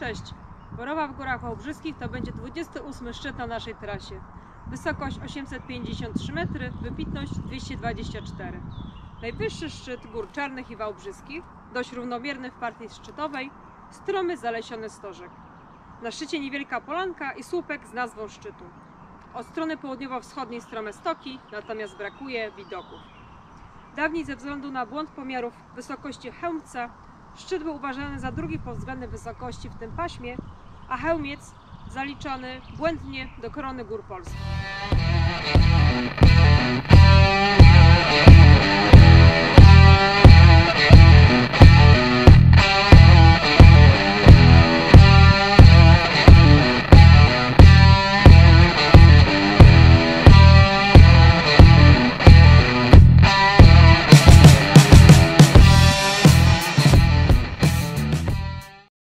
Cześć! Borowa w Górach Wałbrzyskich to będzie 28 szczyt na naszej trasie. Wysokość 853 metry, wypitność 224. Najwyższy szczyt Gór Czarnych i Wałbrzyskich, dość równomierny w partii szczytowej, stromy zalesiony stożek. Na szczycie niewielka polanka i słupek z nazwą szczytu. Od strony południowo-wschodniej strome stoki, natomiast brakuje widoków. Dawniej ze względu na błąd pomiarów wysokości Chełmca szczyt był uważany za drugi pod względem wysokości w tym paśmie, a Chełmiec zaliczany błędnie do korony gór polskich.